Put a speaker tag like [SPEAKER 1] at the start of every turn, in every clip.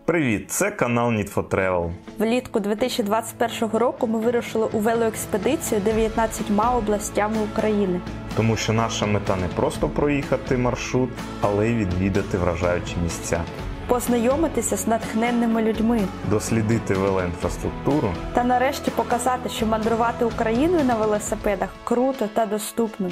[SPEAKER 1] Привіт, це канал Need for Travel.
[SPEAKER 2] Влітку 2021 року ми вирушили у велоекспедицію 19 областями України.
[SPEAKER 1] Тому що наша мета не просто проїхати маршрут, але й відвідати вражаючі місця.
[SPEAKER 2] Познайомитися з натхненними людьми.
[SPEAKER 1] Дослідити велоінфраструктуру.
[SPEAKER 2] Та нарешті показати, що мандрувати Україною на велосипедах круто та доступно.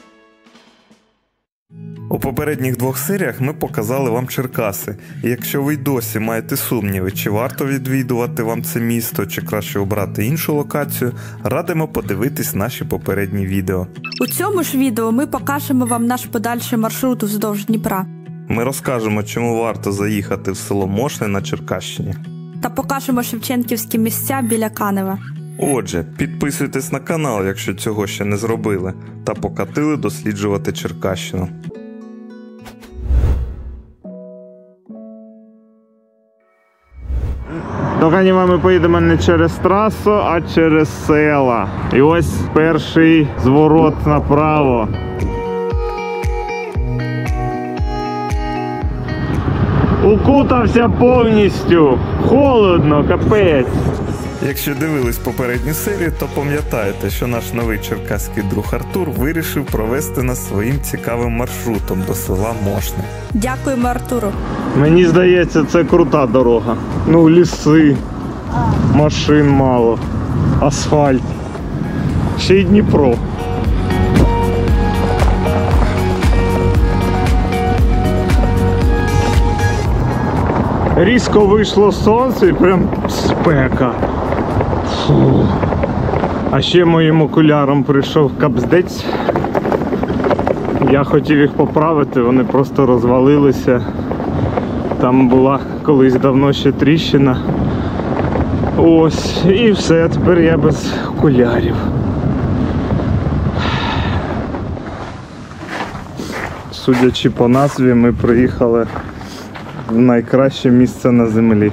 [SPEAKER 1] У попередніх 2 серіях ми показали вам Черкаси. І якщо ви й досі маєте сумніви, чи варто відвідувати вам це місто, чи краще обрати іншу локацію, радимо подивитись наші попередні відео.
[SPEAKER 2] У цьому ж відео ми покажемо вам наш подальший маршрут вздовж Дніпра.
[SPEAKER 1] Ми розкажемо, чому варто заїхати в село Мошне на Черкащині.
[SPEAKER 2] Та покажемо шевченківські місця біля Канева.
[SPEAKER 1] Отже, підписуйтесь на канал, якщо цього ще не зробили, та покатили досліджувати Черкащину.
[SPEAKER 3] До Канева ми поїдемо не через трасу, а через села. І ось перший зворот направо. Укутався повністю. Холодно, капець.
[SPEAKER 1] Якщо дивились попередню серію, то пам'ятаєте, що наш новий черкаський друг Артур вирішив провести нас своїм цікавим маршрутом до села Мошне.
[SPEAKER 2] Дякуємо Артуру.
[SPEAKER 3] Мені здається, це крута дорога. Ну, ліси, машин мало, асфальт. Ще й Дніпро. Різко вийшло сонце і прям спека. Фу. А ще моїм окулярам прийшов капздець. Я хотів їх поправити, вони просто розвалилися. Там була колись давно ще тріщина. Ось, і все, тепер я без окулярів. Судячи по назві, ми приїхали в найкраще місце на землі.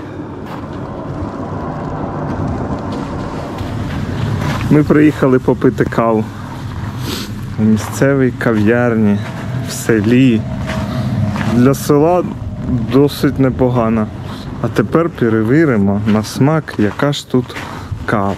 [SPEAKER 3] Ми приїхали попити каву у місцевій кав'ярні в селі. Для села досить непогано. А тепер перевіримо на смак, яка ж тут кава.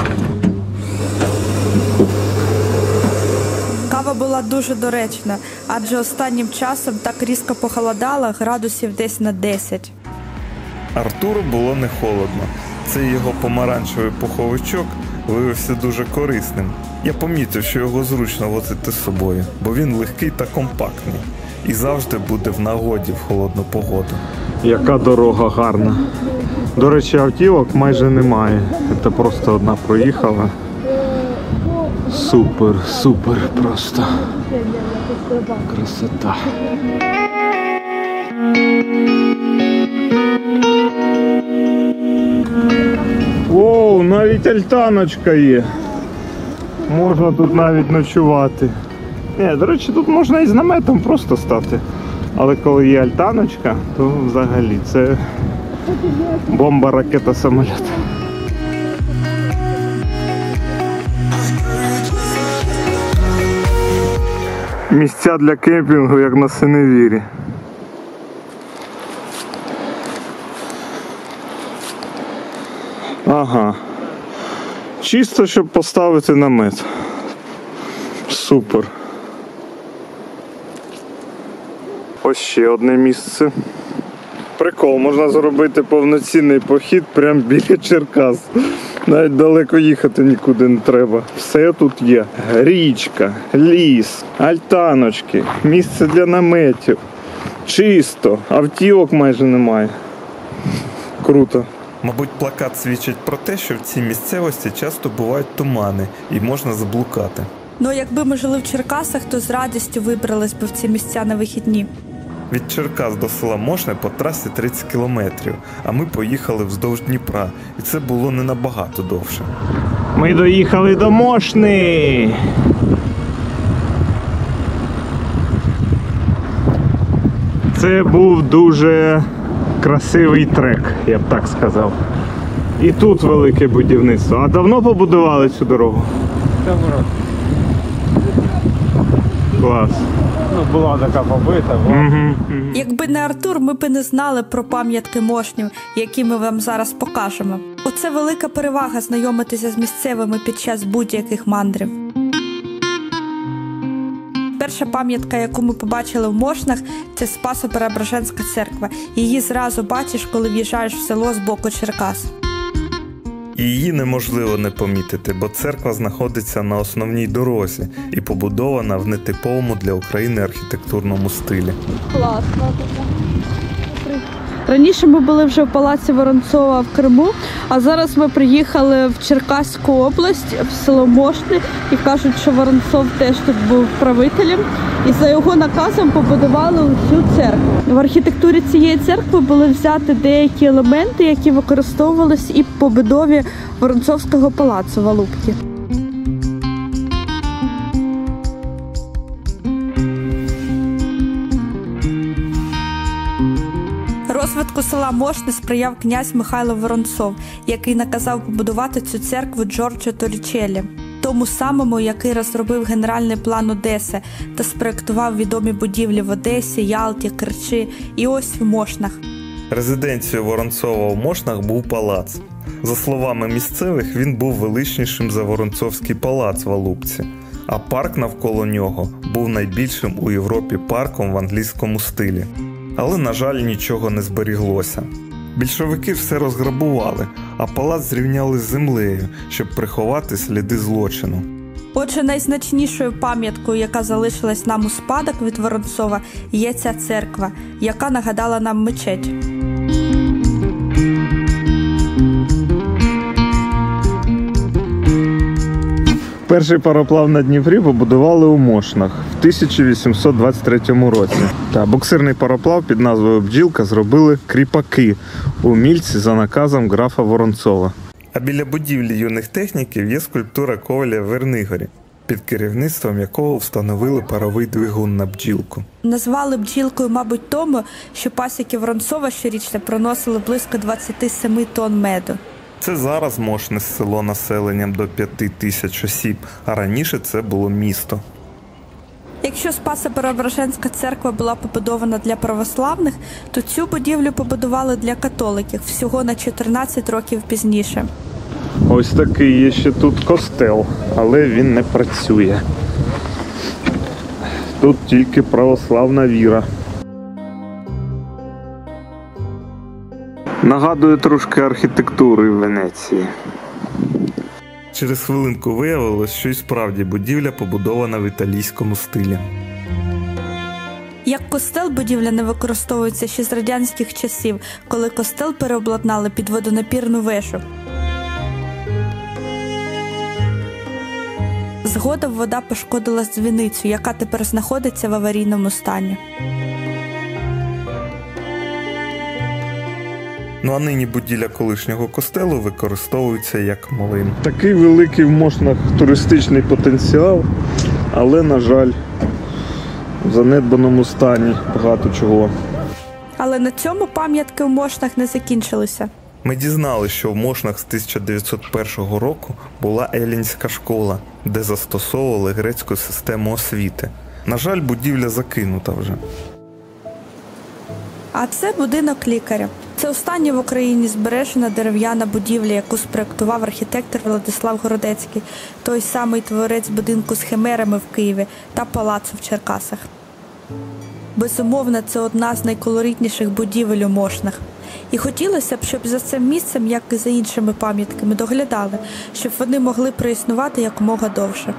[SPEAKER 2] Кава була дуже доречна, адже останнім часом так різко похолодало, градусів десь на 10.
[SPEAKER 1] Артуру було не холодно. Цей його помаранчевий пуховичок виявився дуже корисним. Я помітив, що його зручно возити з собою, бо він легкий та компактний. І завжди буде в нагоді в холодну погоду.
[SPEAKER 3] Яка дорога гарна. До речі, автівок майже немає. Це просто одна проїхала. Супер, супер просто. Красота. Оу, навіть альтаночка є. Можна тут навіть ночувати. Ні, до речі, тут можна і з наметом просто стати. Але коли є альтаночка, то взагалі це бомба, ракета, самоліт. Місця для кемпінгу, як на Синевірі. Ага. Чисто, щоб поставити намет. Супер. Ось ще одне місце. Прикол, можна зробити повноцінний похід прямо біля Черкас. Навіть далеко їхати нікуди не треба. Все тут є. Річка, ліс, альтаночки, місце для наметів. Чисто, автівок майже немає. Круто.
[SPEAKER 1] Мабуть, плакат свідчить про те, що в цій місцевості часто бувають тумани і можна заблукати.
[SPEAKER 2] Ну, якби ми жили в Черкасах, то з радістю вибрались би в ці місця на вихідні.
[SPEAKER 1] Від Черкас до села Мошне по трасі 30 кілометрів, а ми поїхали вздовж Дніпра, і це було не набагато довше.
[SPEAKER 3] Ми доїхали до Мошни! Це був дуже красивий трек, я б так сказав. І тут велике будівництво. А давно побудували цю дорогу? Клас.
[SPEAKER 4] Ну, була така побита.
[SPEAKER 2] Якби не Артур, ми б і не знали про пам'ятки мошнів, які ми вам зараз покажемо. Оце велика перевага знайомитися з місцевими під час будь-яких мандрів. Перша пам'ятка, яку ми побачили в Мошнах, це Спасо-Преображенська церква. Її зразу бачиш, коли в'їжджаєш в село з боку Черкас.
[SPEAKER 1] І її неможливо не помітити, бо церква знаходиться на основній дорозі і побудована в нетиповому для України архітектурному стилі.
[SPEAKER 2] Класно. Раніше ми були вже в палаці Воронцова в Криму, а зараз ми приїхали в Черкаську область, в село Мошни, і кажуть, що Воронцов теж тут був правителем, і за його наказом побудували цю церкву. В архітектурі цієї церкви були взяті деякі елементи, які використовувалися і в побудові Воронцовського палацу в Алупці. Розвитку села Мошни сприяв князь Михайло Воронцов, який наказав побудувати цю церкву Джорджо Торрічеллі, тому самому, який розробив генеральний план Одеси та спроєктував відомі будівлі в Одесі, Ялті, Керчі і ось в Мошнах.
[SPEAKER 1] Резиденцією Воронцова у Мошнах був палац. За словами місцевих, він був величнішим за Воронцовський палац в Алупці, а парк навколо нього був найбільшим у Європі парком в англійському стилі. Але, на жаль, нічого не зберіглося. Більшовики все розграбували, а палац зрівняли з землею, щоб приховати сліди злочину.
[SPEAKER 2] Отже, найзначнішою пам'яткою, яка залишилась нам у спадок від Воронцова, є ця церква, яка нагадала нам мечеть.
[SPEAKER 3] Перший пароплав на Дніпрі побудували у Мошнах в 1823 році. Та буксирний пароплав під назвою «Бджілка» зробили кріпаки умільці за наказом графа Воронцова.
[SPEAKER 1] А біля будівлі юних техніків є скульптура Коваля в Вернигорі, під керівництвом якого встановили паровий двигун на бджілку.
[SPEAKER 2] Назвали бджілкою, мабуть, тому, що пасіки Воронцова щорічно приносили близько 27 тонн меду.
[SPEAKER 1] Це зараз Мошни село населенням до 5000 осіб, а раніше це було місто.
[SPEAKER 2] Якщо Спасо-Преображенська церква була побудована для православних, то цю будівлю побудували для католиків всього на 14 років пізніше.
[SPEAKER 3] Ось такий є ще тут костел, але він не працює. Тут тільки православна віра. Нагадує трошки архітектури в Венеції.
[SPEAKER 1] Через хвилинку виявилось, що і справді будівля побудована в італійському стилі.
[SPEAKER 2] Як костел, будівля не використовується ще з радянських часів, коли костел переобладнали під водонапірну вежу. Згодом вода пошкодила дзвіницю, яка тепер знаходиться в аварійному стані.
[SPEAKER 1] Ну а нині будівля колишнього костелу використовується як млин.
[SPEAKER 3] Такий великий в Мошнах туристичний потенціал, але, на жаль, в занедбаному стані багато чого.
[SPEAKER 2] Але на цьому пам'ятки в Мошнах не закінчилися.
[SPEAKER 1] Ми дізналися, що в Мошнах з 1901 року була елінська школа, де застосовували грецьку систему освіти. На жаль, будівля закинута вже.
[SPEAKER 2] А це будинок лікаря. Це остання в Україні збережена дерев'яна будівля, яку спроєктував архітектор Владислав Городецький, той самий творець будинку з химерами в Києві та палацу в Черкасах. Безумовно, це одна з найколоритніших будівель у Мошнах. І хотілося б, щоб за цим місцем, як і за іншими пам'ятками, доглядали, щоб вони могли проіснувати якомога довше.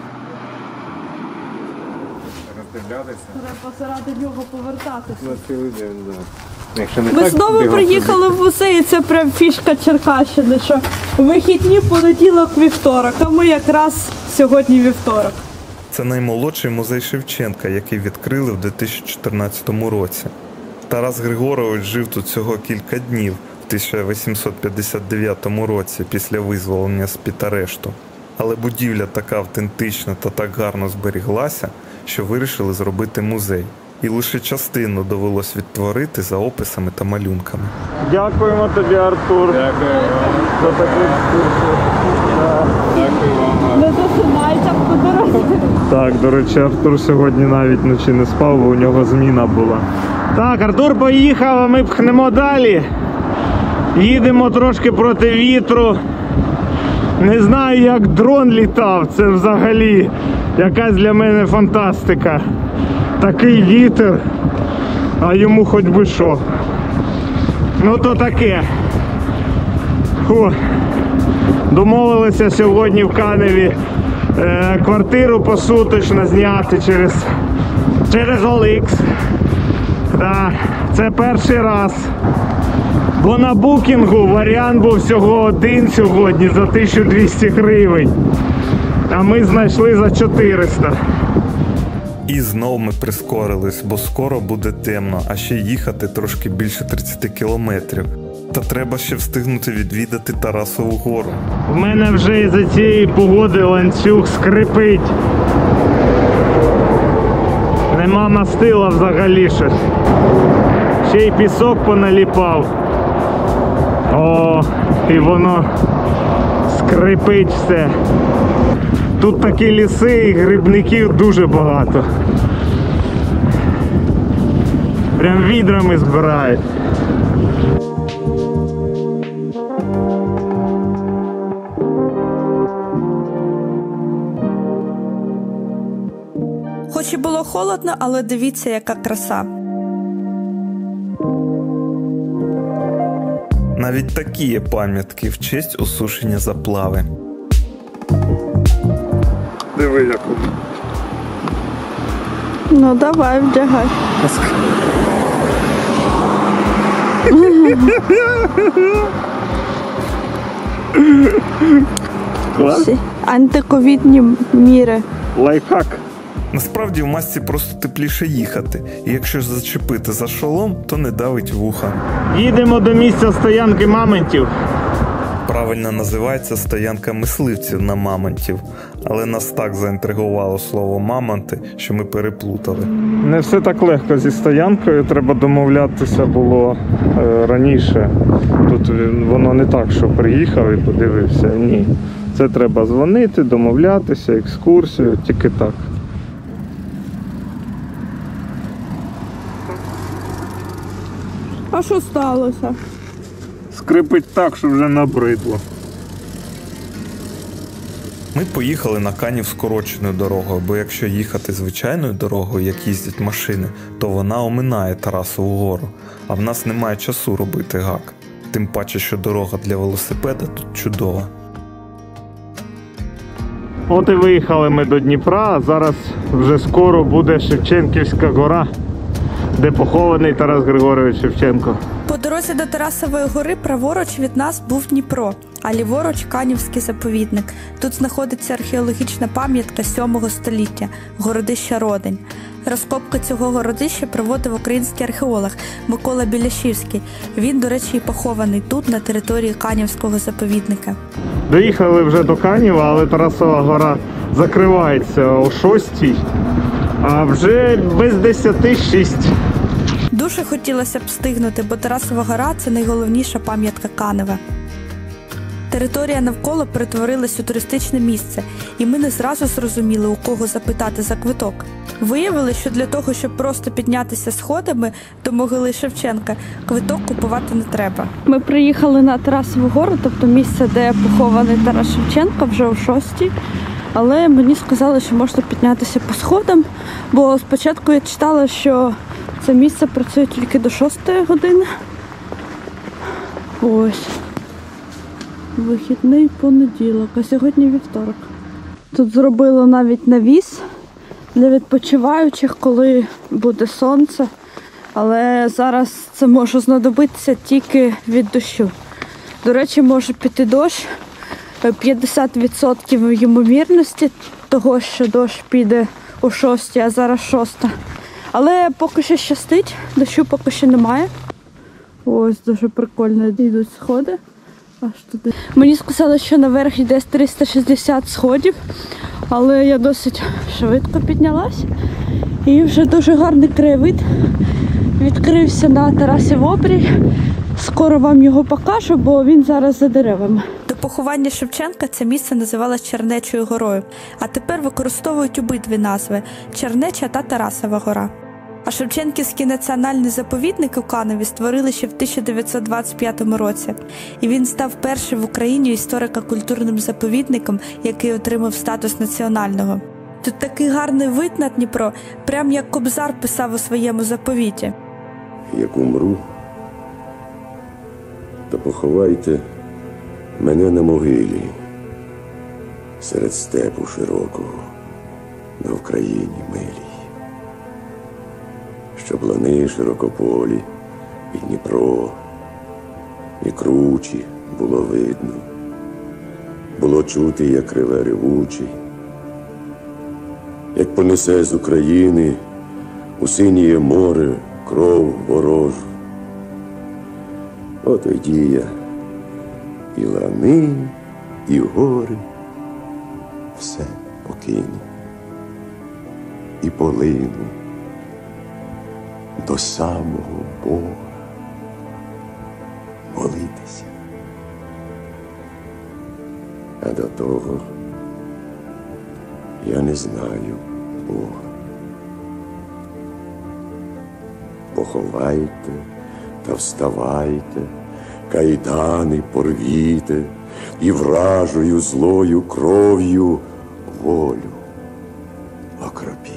[SPEAKER 2] Треба заради нього повертатися. Ми знову приїхали в музей, і це прям фішка Черкащини, що вихідні понеділок, вівторок, а ми якраз сьогодні вівторок.
[SPEAKER 1] Це наймолодший музей Шевченка, який відкрили в 2014 році. Тарас Григорович жив тут всього кілька днів в 1859 році після визволення з-під арешту. Але будівля така автентична та так гарно зберіглася, що вирішили зробити музей. і лише частину довелось відтворити за описами та малюнками.
[SPEAKER 3] Дякуємо тобі, Артур.
[SPEAKER 4] Дякую.
[SPEAKER 3] За таку екскурсію.
[SPEAKER 4] Дякую вам.
[SPEAKER 2] Не засинайте по дорозі.
[SPEAKER 3] Так, до речі, Артур сьогодні навіть вночі не спав, бо у нього зміна була. Так, Артур поїхав, а ми пхнемо далі. Їдемо трошки проти вітру. Не знаю, як дрон літав, це взагалі якась для мене фантастика. Такий вітер, а йому хоч би що. Ну то таке. Фу. Домовилися сьогодні в Каневі квартиру посуточно зняти через OLX. Так, це перший раз. Бо на букінгу варіант був всього один сьогодні за 1200 гривень. А ми знайшли за 400.
[SPEAKER 1] І знов ми прискорились, бо скоро буде темно, а ще їхати трошки більше 30 кілометрів. Та треба ще встигнути відвідати Тарасову гору.
[SPEAKER 3] У мене вже із-за цієї погоди ланцюг скрипить. Нема мастила взагалі щось. Ще й пісок поналіпав. О, і воно скрипить все. Тут такі ліси і грибників дуже багато. Прям відрами збирають.
[SPEAKER 2] Хоч і було холодно, але дивіться, яка краса.
[SPEAKER 1] Навіть такі є пам'ятки в честь осушення заплави.
[SPEAKER 3] Диви, як.
[SPEAKER 2] Ну давай, вдягай.
[SPEAKER 3] Клас?
[SPEAKER 2] Антиковідні міри.
[SPEAKER 3] Лайфхак.
[SPEAKER 1] Насправді в масці просто тепліше їхати, і якщо зачепити за шолом, то не давить вуха.
[SPEAKER 3] Їдемо до місця стоянки мамонтів.
[SPEAKER 1] Правильно називається стоянка мисливців на мамонтів, але нас так заінтригувало слово «мамонти», що ми переплутали.
[SPEAKER 3] Не все так легко зі стоянкою, треба домовлятися було раніше. Тут воно не так, що приїхав і подивився. Ні. Це треба дзвонити, домовлятися, екскурсію, тільки так.
[SPEAKER 2] А що сталося?
[SPEAKER 3] Скрипить так, що вже набридло.
[SPEAKER 1] Ми поїхали на Канів скороченою дорогою, бо якщо їхати звичайною дорогою, як їздять машини, то вона оминає Тарасову гору, а в нас немає часу робити гак. Тим паче, що дорога для велосипеда тут чудова.
[SPEAKER 3] От і виїхали ми до Дніпра, а зараз вже скоро буде Шевченківська гора, де похований Тарас Григорович Шевченко.
[SPEAKER 2] По дорозі до Тарасової гори праворуч від нас був Дніпро, а ліворуч Канівський заповідник. Тут знаходиться археологічна пам'ятка 7 століття – городище Родень. Розкопки цього городища проводив український археолог Микола Біляшівський. Він, до речі, і похований тут, на території Канівського заповідника.
[SPEAKER 3] Доїхали вже до Канєва, але Тарасова гора закривається о 6-й, а вже без 10:06.
[SPEAKER 2] Дуже хотілося б встигнути, бо Тарасова гора – це найголовніша пам'ятка Канева. Територія навколо перетворилась у туристичне місце, і ми не зразу зрозуміли, у кого запитати за квиток. Виявили, що для того, щоб просто піднятися сходами до могили Шевченка, квиток купувати не треба. Ми приїхали на Тарасову гору, тобто місце, де похований Тарас Шевченко, вже о 6-й. Але мені сказали, що можна піднятися по сходам, бо спочатку я читала, що це місце працює тільки до 6-ї години. Ось. Вихідний понеділок, а сьогодні вівторок. Тут зробили навіть навіс для відпочиваючих, коли буде сонце. Але зараз це може знадобитися тільки від дощу. До речі, може піти дощ. 50% ймовірності того, що дощ піде о 6, а зараз 6. Але поки що щастить, дощу поки що немає. Ось дуже прикольно йдуть сходи. Аж туди. Мені сказали, що наверх йде 360 сходів, але я досить швидко піднялась І вже дуже гарний краєвид відкрився на Тарасів обрій. Скоро вам його покажу, бо він зараз за деревами. До поховання Шевченка це місце називалось Чернечою горою, а тепер використовують обидві назви – Чернеча та Тарасова гора. А Шевченківський національний заповідник у Каневі створили ще в 1925 році. І він став першим в Україні історико-культурним заповідником, який отримав статус національного. Тут такий гарний вид на Дніпро, прям як Кобзар писав у своєму заповіті.
[SPEAKER 5] Як умру, то поховайте мене на могилі серед степу широкого на Вкраїні милій. Щоб лани широкополі і Дніпро, і кручі було видно, було чути, як реве ревучий, як понесе з України у синє море кров ворожу. От тоді я і лани, і гори все покину і полину до самого Бога молитися. А до того я не знаю Бога. Поховайте та вставайте, кайдани порвіте і вражою злою кров'ю волю окропіть.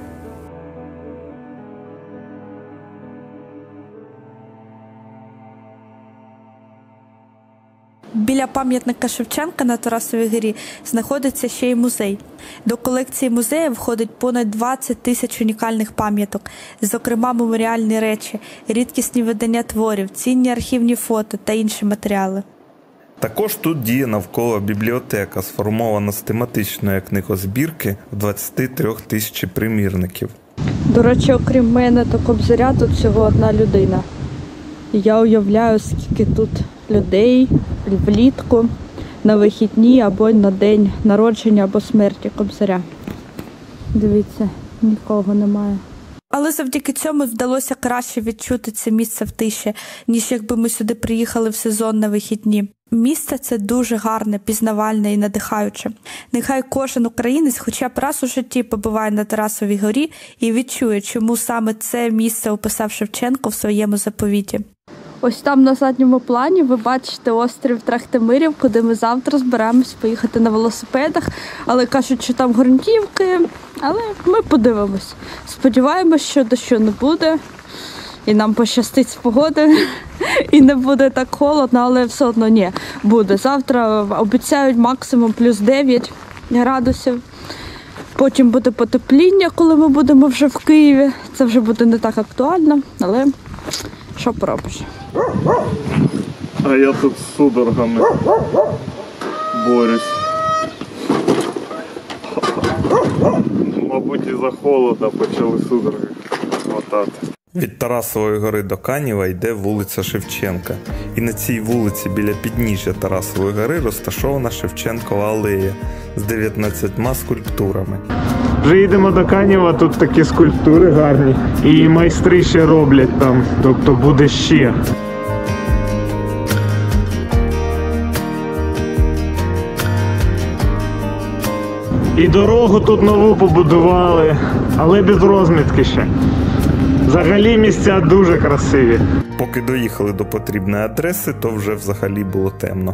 [SPEAKER 2] Біля пам'ятника Шевченка на Тарасовій горі знаходиться ще й музей. До колекції музею входить понад 20 тисяч унікальних пам'яток, зокрема меморіальні речі, рідкісні видання творів, цінні архівні фото та інші матеріали.
[SPEAKER 1] Також тут діє навколо бібліотека, сформована з тематичної книгозбірки в 23 тисячі примірників.
[SPEAKER 2] До речі, окрім мене та Кобзаря, тут всього одна людина. Я уявляю, скільки тут людей влітку на вихідні або на день народження або смерті Кобзаря. Дивіться, нікого немає. Але завдяки цьому вдалося краще відчути це місце в тиші, ніж якби ми сюди приїхали в сезон на вихідні. Місце це дуже гарне, пізнавальне і надихаюче. Нехай кожен українець хоча б раз у житті побуває на Тарасовій горі і відчує, чому саме це місце описав Шевченко в своєму заповіті. Ось там на задньому плані ви бачите острів Трахтимирів, куди ми завтра збираємось поїхати на велосипедах. Але кажуть, що там ґрунтівки, але ми подивимось. Сподіваємось, що дощу не буде, і нам пощастить з погодою, і не буде так холодно, але все одно ні, буде. Завтра обіцяють максимум плюс 9 градусів. Потім буде потепління, коли ми будемо вже в Києві. Це вже буде не так актуально, але що поробиш.
[SPEAKER 3] А я тут з судорогами борюсь. Мабуть, із-за холода почали судороги хватати.
[SPEAKER 1] Від Тарасової гори до Канєва йде вулиця Шевченка. І на цій вулиці біля підніжжя Тарасової гори розташована Шевченкова алея з 19 скульптурами.
[SPEAKER 3] Вже йдемо до Канєва, тут такі скульптури гарні. І майстри ще роблять там, тобто буде ще. І дорогу тут нову побудували, але без розмітки ще. Взагалі місця дуже красиві.
[SPEAKER 1] Поки доїхали до потрібної адреси, то вже взагалі було темно.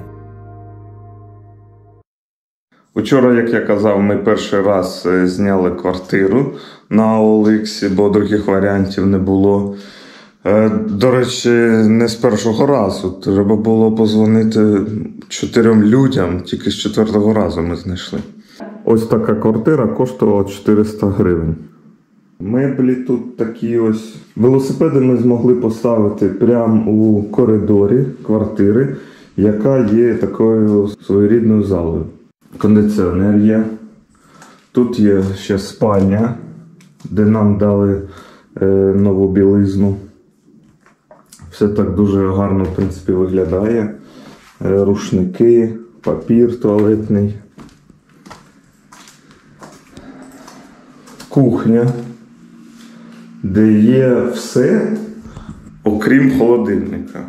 [SPEAKER 1] Учора, як я казав, ми перший раз зняли квартиру на OLX, бо других варіантів не було. До речі, не з першого разу. Треба було подзвонити 4 людям, тільки з 4-го разу ми знайшли. Ось така квартира коштувала 400 гривень. Меблі тут такі ось. Велосипеди ми змогли поставити прямо у коридорі квартири, яка є такою своєрідною залою. Кондиціонер є. Тут є ще спальня, де нам дали нову білизну. Все так дуже гарно, в принципі, виглядає. Рушники, папір туалетний. Кухня. 2 де є все, окрім холодильника.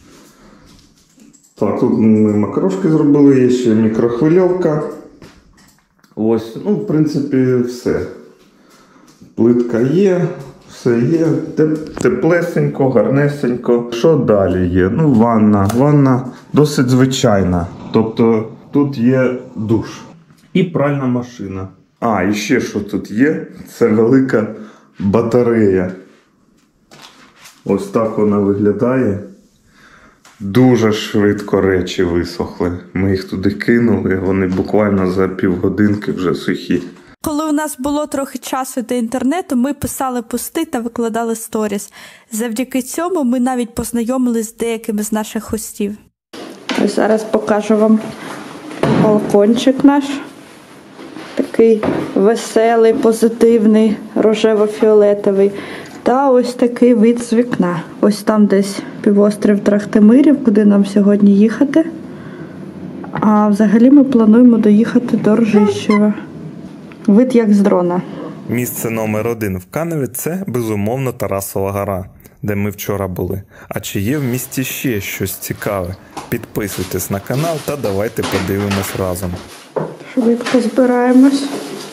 [SPEAKER 1] Так, тут ми макарошки зробили, є ще мікрохвильовка. Ось, ну, в принципі, все. Плитка є, все є, теплесенько, гарнесенько. Що далі є? Ну, ванна. Ванна досить звичайна. Тобто тут є душ і пральна машина. А, і ще що тут є? Це велика батарея. Ось так вона виглядає. Дуже швидко речі висохли. Ми їх туди кинули, вони буквально за півгодинки вже сухі.
[SPEAKER 2] Коли у нас було трохи часу до інтернету, ми писали пости та викладали сторіс. Завдяки цьому ми навіть познайомились з деякими з наших хостів. Ось зараз покажу вам балкончик наш. Такий веселий, позитивний, рожево-фіолетовий. Та ось такий вид з вікна. Ось там десь півострів Трахтимирів, куди нам сьогодні їхати. А взагалі ми плануємо доїхати до Ржищева. Вид як з дрона.
[SPEAKER 1] Місце номер 1 в Каневі – це, безумовно, Тарасова гора, де ми вчора були. А чи є в місті ще щось цікаве? Підписуйтесь на канал та давайте подивимось разом.
[SPEAKER 2] Швидко збираємось.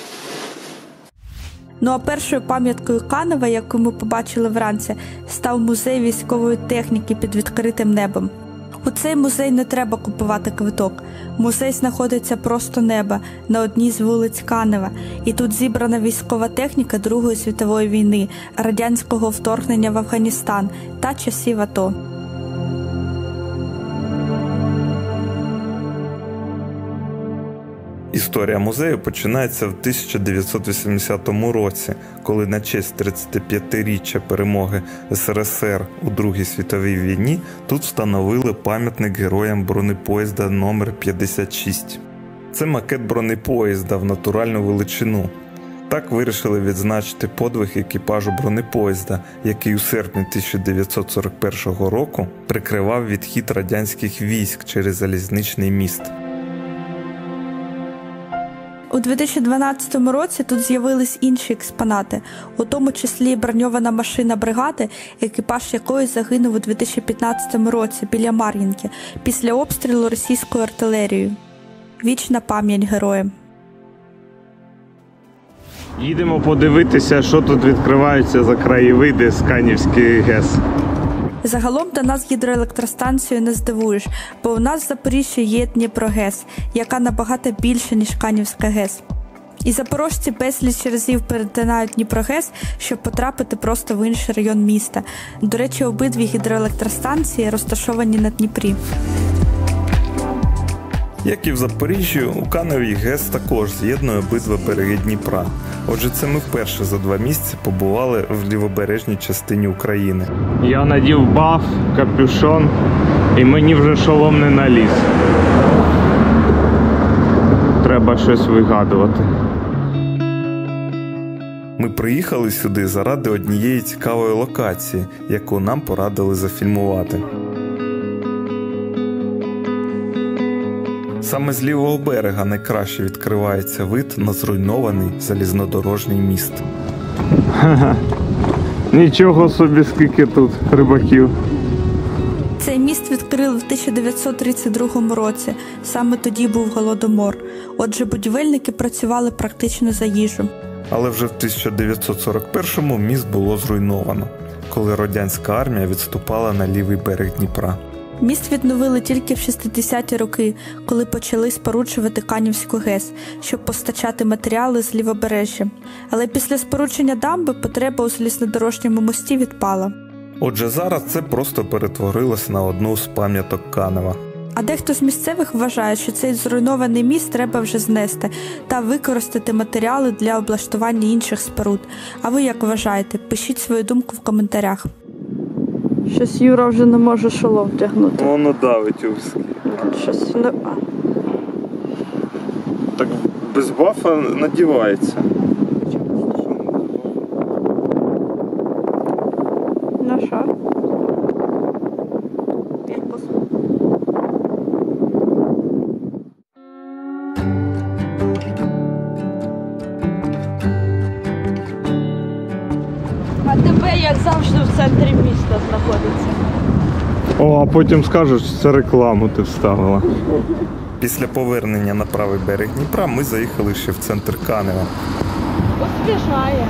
[SPEAKER 2] Ну а першою пам'яткою Канева, яку ми побачили вранці, став музей військової техніки під відкритим небом. У цей музей не треба купувати квиток. Музей знаходиться просто неба на одній з вулиць Канева. І тут зібрана військова техніка Другої світової війни, радянського вторгнення в Афганістан та часів АТО.
[SPEAKER 1] Історія музею починається в 1980 році, коли на честь 35-річчя перемоги СРСР у Другій світовій війні тут встановили пам'ятник героям бронепоїзда номер 56. Це макет бронепоїзда в натуральну величину. Так вирішили відзначити подвиг екіпажу бронепоїзда, який у серпні 1941 року прикривав відхід радянських військ через залізничний міст.
[SPEAKER 2] У 2012 році тут з'явились інші експонати, у тому числі броньована машина бригади, екіпаж якої загинув у 2015 році біля Мар'їнки після обстрілу російською артилерією. Вічна пам'ять героям.
[SPEAKER 3] Їдемо подивитися, що тут відкриваються за краєвиди з Канівської ГЕС.
[SPEAKER 2] Загалом до нас гідроелектростанцією не здивуєш, бо у нас в Запоріжжі є Дніпрогес, яка набагато більша, ніж Канівська ГЕС. І запорожці безліч разів перетинають Дніпрогес, щоб потрапити просто в інший район міста. До речі, обидві гідроелектростанції розташовані на Дніпрі.
[SPEAKER 1] Як і в Запоріжжі, у Каневі ГЕС також з'єднує обидва береги Дніпра. Отже, це ми вперше за 2 місяці побували в лівобережній частині України.
[SPEAKER 3] Я надів баф, капюшон, і мені вже шолом не наліз. Треба щось вигадувати.
[SPEAKER 1] Ми приїхали сюди заради однієї цікавої локації, яку нам порадили зафільмувати. Саме з лівого берега найкраще відкривається вид на зруйнований залізнодорожній міст.
[SPEAKER 3] Нічого собі, скільки тут рибаків.
[SPEAKER 2] Цей міст відкрили в 1932 році, саме тоді був Голодомор. Отже, будівельники працювали практично за їжу.
[SPEAKER 1] Але вже в 1941-му міст було зруйновано, коли радянська армія відступала на лівий берег Дніпра.
[SPEAKER 2] Міст відновили тільки в 60-ті роки, коли почали споруджувати Канівську ГЕС, щоб постачати матеріали з лівобережжя. Але після спорудження дамби потреба у залізнодорожньому мості відпала.
[SPEAKER 1] Отже, зараз це просто перетворилось на одну з пам'яток Канева.
[SPEAKER 2] А дехто з місцевих вважає, що цей зруйнований міст треба вже знести та використати матеріали для облаштування інших споруд. А ви як вважаєте? Пишіть свою думку в коментарях. Щось Юра вже не може шолом вдягнути.
[SPEAKER 3] Воно давить у виски.
[SPEAKER 2] Щось не...
[SPEAKER 3] Так без бафа надівається.
[SPEAKER 2] Ну що?
[SPEAKER 6] А ти
[SPEAKER 2] завжди в центрі міста знаходиться.
[SPEAKER 3] О, а потім скажуть, що це рекламу ти вставила.
[SPEAKER 1] Після повернення на правий берег Дніпра ми заїхали ще в центр Канева.
[SPEAKER 2] Освіжає.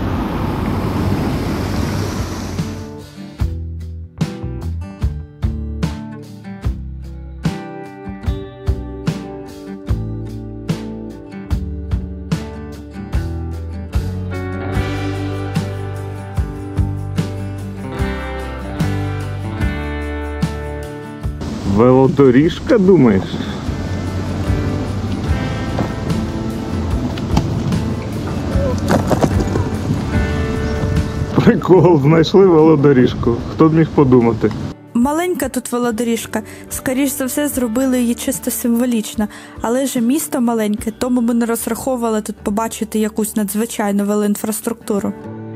[SPEAKER 3] Велодоріжка, думаєш? Прикол, знайшли велодоріжку. Хто б міг подумати?
[SPEAKER 2] Маленька тут велодоріжка. Скоріш за все, зробили її чисто символічно. Але ж місто маленьке, тому ми не розраховували тут побачити якусь надзвичайну велоінфраструктуру.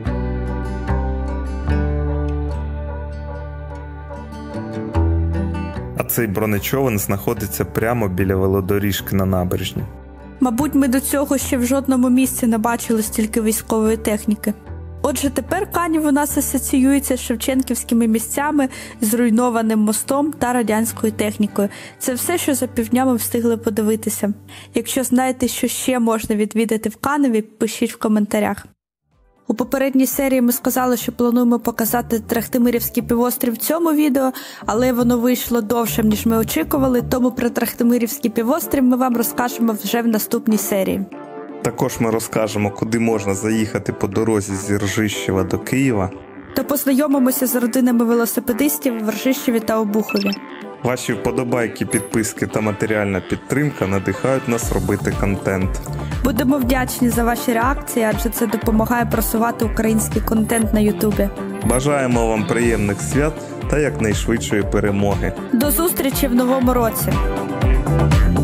[SPEAKER 1] А цей бронечовен знаходиться прямо біля велодоріжки на набережні.
[SPEAKER 2] Мабуть, ми до цього ще в жодному місці не бачили стільки військової техніки. Отже, тепер Канів у нас асоціюється з шевченківськими місцями, зруйнованим мостом та радянською технікою. Це все, що за півдня ми встигли подивитися. Якщо знаєте, що ще можна відвідати в Каневі, пишіть в коментарях. У попередній серії ми сказали, що плануємо показати Трахтимирівський півострів в цьому відео, але воно вийшло довшим, ніж ми очікували, тому про Трахтимирівський півострів ми вам розкажемо вже в наступній серії.
[SPEAKER 1] Також ми розкажемо, куди можна заїхати по дорозі з Ржищева до Києва.
[SPEAKER 2] Та познайомимося з родинами велосипедистів в Ржищеві та Обухові.
[SPEAKER 1] Ваші вподобайки, підписки та матеріальна підтримка надихають нас робити контент.
[SPEAKER 2] Будемо вдячні за ваші реакції, адже це допомагає просувати український контент на Ютубі.
[SPEAKER 1] Бажаємо вам приємних свят та якнайшвидшої перемоги.
[SPEAKER 2] До зустрічі в новому році!